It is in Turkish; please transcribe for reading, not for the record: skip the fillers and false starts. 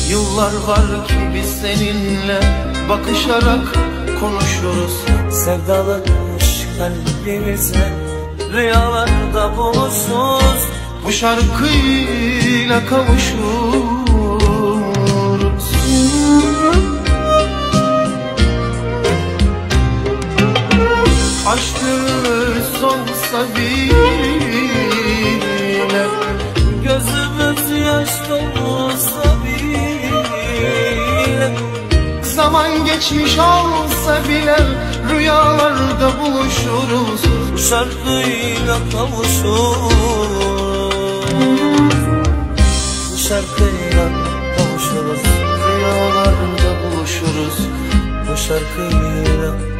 Yıllar var ki biz seninle bakışarak konuşuruz. Sevdalanmış kalbimize rüyalarda buluşuruz. Bu şarkıyla kavuşuruz. Aşkımız olsa bile, Gözümüz yaş dolsa bile, zaman geçmiş olsa bile rüyalarda buluşuruz. bu şarkıyla kavuşuruz. Bu şarkıyla kavuşuruz. Rüyalarda buluşuruz. Bu şarkıyla